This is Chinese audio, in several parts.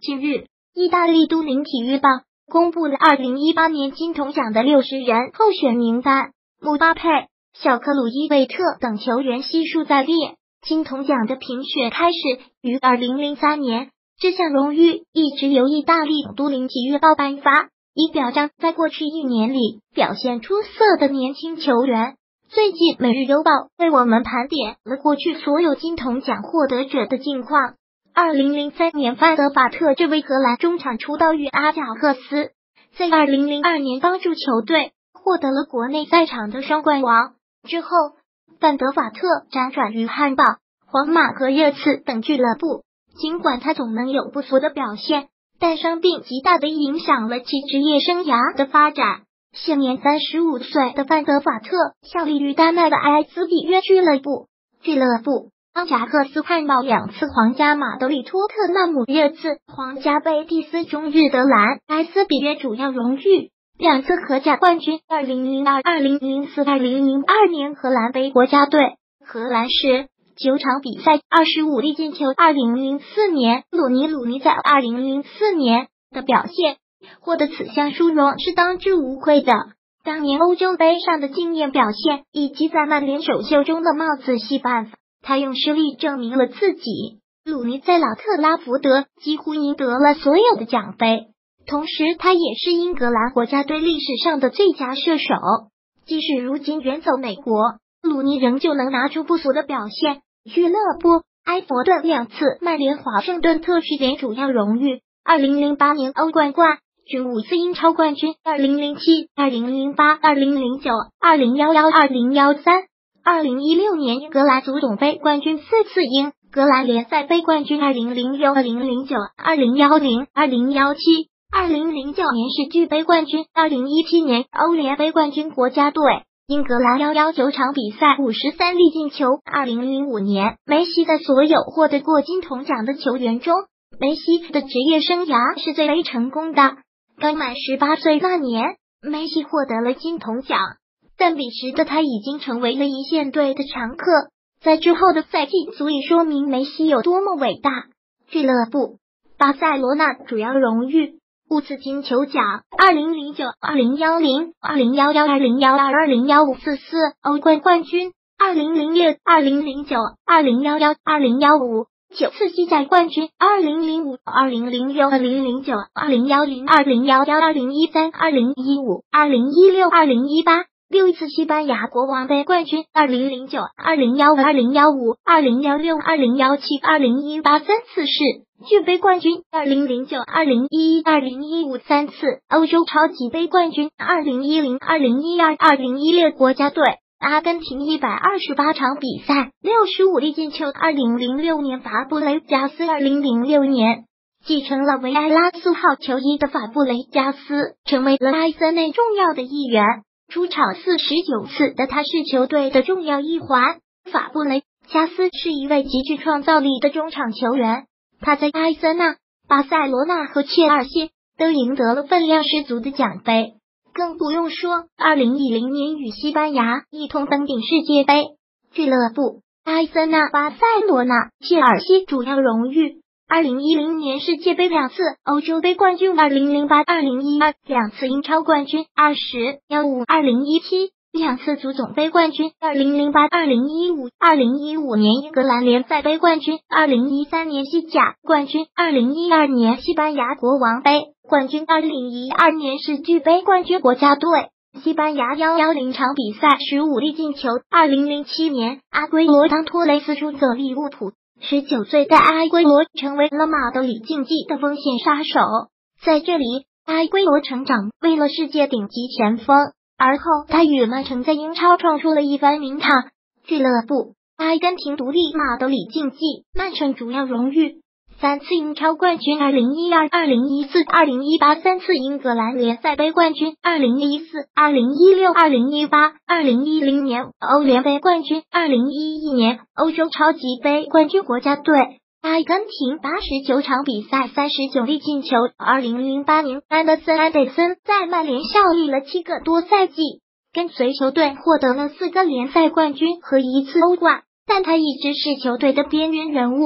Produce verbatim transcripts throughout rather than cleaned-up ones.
近日，意大利都灵体育报公布了二零一八年金童奖的六十人候选名单，姆巴佩、小克鲁伊维特等球员悉数在列。金童奖的评选开始于二零零三年，这项荣誉一直由意大利都灵体育报颁发，以表彰在过去一年里表现出色的年轻球员。最近，《每日邮报》为我们盘点了过去所有金童奖获得者的近况。二零零三年，范德法特这位荷兰中场出道于阿贾克斯，在二零零二年帮助球队获得了国内赛场的双冠王。之后，范德法特辗转于汉堡、皇马和热刺等俱乐部。尽管他总能有不俗的表现，但伤病极大地影响了其职业生涯的发展。现年三十五岁的范德法特效力于丹麦的埃兹比约俱乐部、俱乐部、阿贾克斯、汉堡两次皇家马德里、托特纳姆、热刺、皇家贝蒂斯、中日德兰、埃兹比约主要荣誉，两次荷甲冠军，二零零二、二零零四、二零零二年荷兰杯国家队，荷兰是九场比赛二十五粒进球。二零零四年，鲁尼鲁尼在二零零四年的表现获得此项殊荣是当之无愧的。当年欧洲杯上的惊艳表现，以及在曼联首秀中的帽子戏办法，他用实力证明了自己。鲁尼在老特拉福德几乎赢得了所有的奖杯，同时他也是英格兰国家队历史上的最佳射手。即使如今远走美国，鲁尼仍旧能拿出不俗的表现。俱乐部、埃弗顿两次，曼联、华盛顿特区联主要荣誉。二零零八年欧冠冠军，五次英超冠军。二零零七、二零零八、二零零九、二零一一、二零一三。二零一六年英格兰足总杯冠军，四次英格兰联赛杯冠军。二零零六、二零零九、二零一零、二零一七。二零零九年世俱杯冠军。二零一七年欧联杯冠军国家队。英格兰一一九场比赛五十三粒进球。二零零五年，梅西在所有获得过金童奖的球员中，梅西的职业生涯是最为成功的。刚满十八岁那年，梅西获得了金童奖，但彼时的他已经成为了一线队的常客。在之后的赛季足以说明梅西有多么伟大。俱乐部，巴塞罗那主要荣誉，五次金球奖。二零零九、二零一零、二零一一、二零一二、二零一五四次欧冠冠军。二零零六、二零零九、二零一一、二零一五九次西甲冠军。二零零五、二零零六、二零零九、二零一零、二零一一、二零一三、二零一五、二零一六、二零一八六次西班牙国王杯冠军。二零零九、二零一五、二零一五、二零一六、二零一七、二零一八三次世俱杯冠军。二零零九、二零一一、二零一五三次欧洲超级杯冠军。二零一零、二零一二、二零一六国家队。阿根廷一百二十八场比赛，六十五粒进球。二零零六年法布雷加斯。二零零六年继承了维埃拉斯号球衣的法布雷加斯成为了埃森内重要的一员，出场四十九次的他是球队的重要一环。法布雷加斯是一位极具创造力的中场球员，他在埃森纳、巴塞罗那和切尔西都赢得了分量十足的奖杯。更不用说二零一零年与西班牙一同登顶世界杯。俱乐部，埃森纳、巴塞罗那、切尔西主要荣誉。二零一零年世界杯两次欧洲杯冠军。二零零八、二零一二两次英超冠军。二十、一五、二零一七两次足总杯冠军。二零零八、二零一五、二零一五年英格兰联赛杯冠军。二零一三年西甲冠军。二零一二年西班牙国王杯冠军。二零一二年世俱杯冠军国家队。西班牙一一零场比赛十五粒进球。二零零七年阿圭罗当托雷斯出走利物浦，十九岁的阿圭罗成为了马德里竞技的锋线杀手。在这里，阿圭罗成长为了世界顶级前锋，而后他与曼城在英超创出了一番名堂。俱乐部，阿根廷独立马德里竞技，曼城主要荣誉。三次英超冠军。二零一二、二零一四、二零一八三次英格兰联赛杯冠军。二零一四、二零一六、二零一八、二零一零年欧联杯冠军。二零一一年欧洲超级杯冠军国家队。阿根廷八十九场比赛三十九粒进球。二零零八年安德森安德森在曼联效力了七个多赛季，跟随球队获得了四个联赛冠军和一次欧冠，但他一直是球队的边缘人物。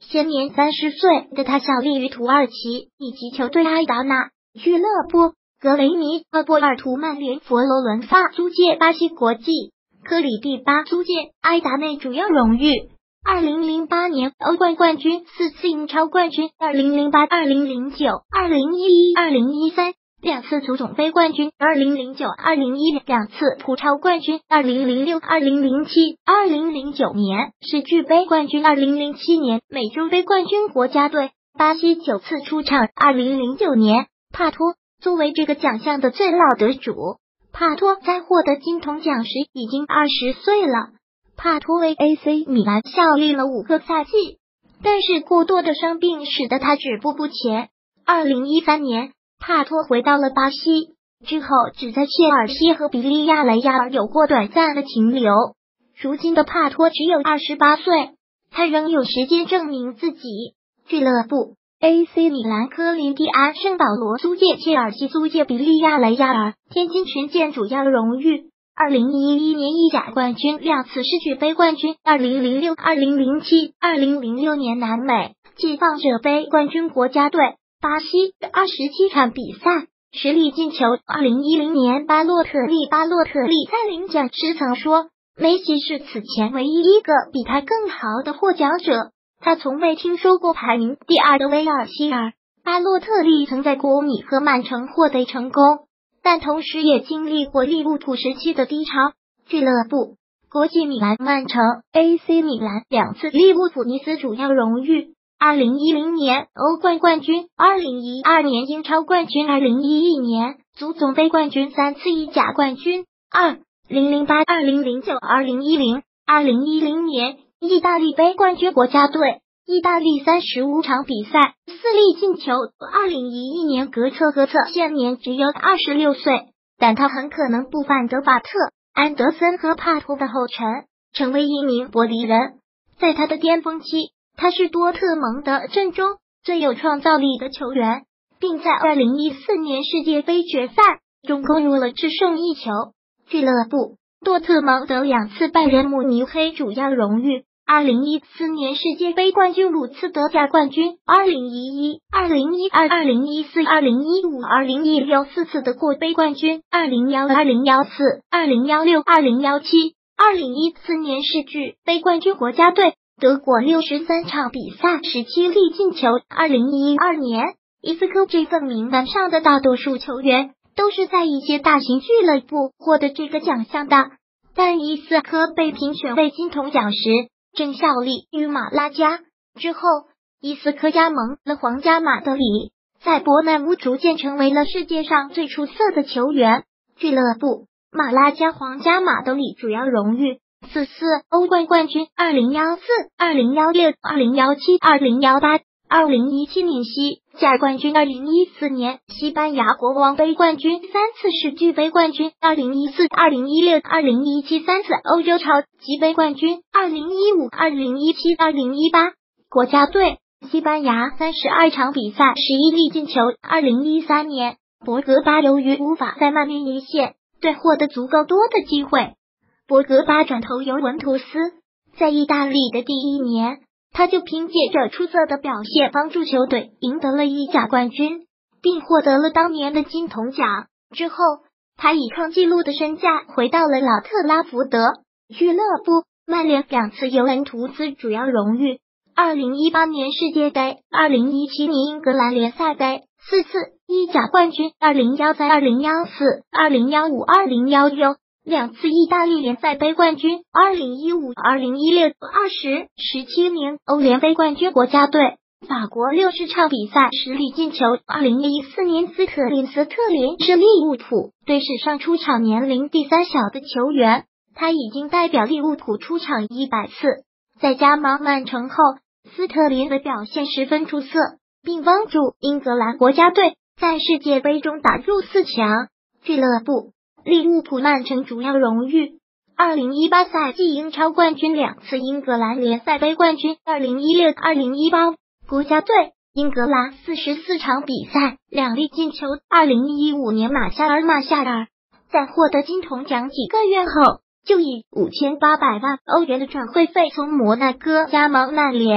现年三十岁的他效力于土耳其以及球队埃达纳俱乐部、格雷米和波尔图曼联、佛罗伦萨租借、巴西国际科里蒂巴租借。埃达内主要荣誉：二零零八年欧冠冠军，四次英超冠军，二零零八、二零零九、二零一一、二零一三两次足总杯冠军，二零零九、二零一零两次葡超冠军，二零零六、二零零七、二零零九年世俱杯冠军，二零零七年美洲杯冠军国家队，巴西九次出场，二零零九年。帕托作为这个奖项的最老得主，帕托在获得金童奖时已经二十岁了。帕托为 A C 米兰效力了五个赛季，但是过多的伤病使得他止步不前。二零一三年，帕托回到了巴西，之后只在切尔西和比利亚雷亚尔有过短暂的停留。如今的帕托只有二十八岁，他仍有时间证明自己。俱乐部：A C 米兰、科林蒂安、圣保罗租借、切尔西租借、比利亚雷亚尔。天津权健主要荣誉：二零一一年意甲冠军，两次世俱杯冠军，二零零六、二零零七、二零零六年南美解放者杯冠军国家队，巴西二十七场比赛，十粒进球。二零一零年巴洛特利，巴洛特利在领奖时曾说，梅西是此前唯一一个比他更好的获奖者，他从未听说过排名第二的威尔希尔。巴洛特利曾在国米和曼城获得成功，但同时也经历过利物浦时期的低潮。俱乐部：国际米兰、曼城、A C 米兰，两次利物浦、尼斯主要荣誉：二零一零年欧冠冠军，二零一二年英超冠军，二零一一年足总杯冠军，三次意甲冠军，二零零八、二零零九、二零一零、二零一零年意大利杯冠军国家队，意大利三十五场比赛，四粒进球。二零一一年格策格策现年只有二十六岁，但他很可能步范德巴特、安德森和帕托的后尘，成为一名玻璃人。在他的巅峰期，他是多特蒙德阵中最有创造力的球员，并在二零一四年世界杯决赛中攻入了制胜一球。俱乐部：多特蒙德两次拜仁慕尼黑主要荣誉：二零一四年世界杯冠军，五次德甲冠军，二零一一、二零一二、二零一四、二零一五、二零一六四次德国杯冠军，二零一二、二零一四、二零一六、二零一七、二零一四年世俱杯冠军国家队，德国六十三场比赛，十七粒进球。二零一二年，伊斯科这份名单上的大多数球员都是在一些大型俱乐部获得这个奖项的，但伊斯科被评选为金童奖时正效力于马拉加。之后，伊斯科加盟了皇家马德里，在伯南乌逐渐成为了世界上最出色的球员。俱乐部：马拉加、皇家马德里主要荣誉：四次欧冠冠军，二零一四、二零一六、二零一七、二零一八、二零一七年西甲冠军，二零一四年西班牙国王杯冠军，三次世俱杯冠军，二零一四、二零一六、二零一七三次欧洲超级杯冠军，二零一五、二零一七、二零一八国家队，西班牙三十二场比赛，十一粒进球。二零一三年博格巴由于无法在曼联一线队获得足够多的机会，博格巴转投尤文图斯。在意大利的第一年，他就凭借着出色的表现帮助球队赢得了意甲冠军，并获得了当年的金童奖。之后，他以创纪录的身价回到了老特拉福德。俱乐部：曼联两次尤文图斯主要荣誉：二零一八年世界杯，二零一七年英格兰联赛杯，四次意甲冠军，二零一三、二零一四、二零一五、二零一六两次意大利联赛杯冠军，二零一五、二零一六、二十、十七名欧联杯冠军国家队，法国六十场比赛，十粒进球。二零一四年斯特林，斯特林是利物浦队史上出场年龄第三小的球员，他已经代表利物浦出场一百次。在加盟曼城后，斯特林的表现十分出色，并帮助英格兰国家队在世界杯中打入四强。俱乐部：利物浦、曼城主要荣誉：二零一八赛季英超冠军，两次英格兰联赛杯冠军，二零一六、二零一八国家队，英格兰四十四场比赛，两粒进球。二零一五年马夏尔，马夏尔在获得金童奖几个月后，就以五千八百万欧元的转会费从摩纳哥加盟曼联。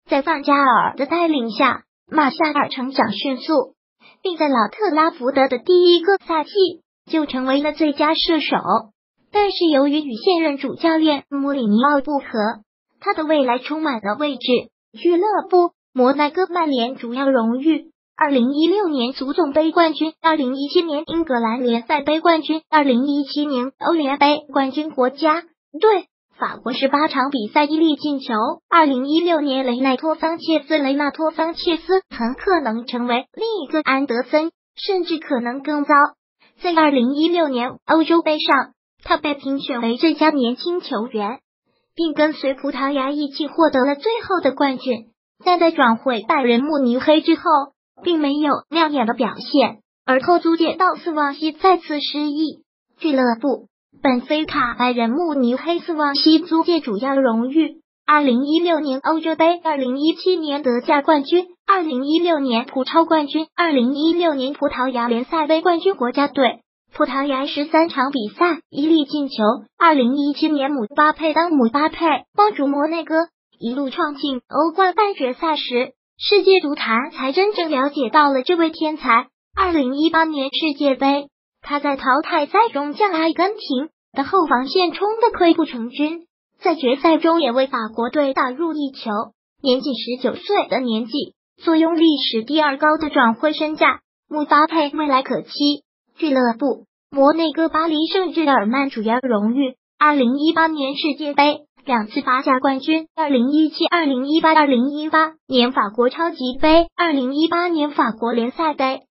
在范加尔的带领下，马夏尔成长迅速，并在老特拉福德的第一个赛季就成为了最佳射手。但是由于与现任主教练穆里尼奥不和，他的未来充满了未知。俱乐部、摩纳哥、曼联主要荣誉：二零一六年足总杯冠军，二零一七年英格兰联赛杯冠军，二零一七年欧联杯冠军。国家队法国十八场比赛一粒进球。二零一六年雷奈托桑切斯，雷纳托桑切斯很可能成为另一个安德森，甚至可能更糟。在二零一六年欧洲杯上，他被评选为最佳年轻球员，并跟随葡萄牙一起获得了最后的冠军。但在转会拜仁慕尼黑之后，并没有亮眼的表现，而后租借到斯旺西再次失意。俱乐部本菲卡、拜仁慕尼黑、斯旺西租借主要荣誉：二零一六年欧洲杯，二零一七年德甲冠军，二零一六年葡超冠军，二零一六年葡萄牙联赛杯冠军。国家队葡萄牙十三场比赛一粒进球。二零一七年姆巴佩，当姆巴佩帮助摩内哥一路闯进欧冠半决赛时，世界足坛才真正了解到了这位天才。二零一八年世界杯，他在淘汰赛中将阿根廷的后防线冲得溃不成军，在决赛中也为法国队打入一球。年仅十九岁的年纪，坐拥历史第二高的转会身价，姆巴佩未来可期。俱乐部摩内哥、巴黎圣日耳曼主要荣誉：二零一八年世界杯两次法甲冠军，二零一七、二零一八、二零一八年法国超级杯，二零一八年法国联赛杯。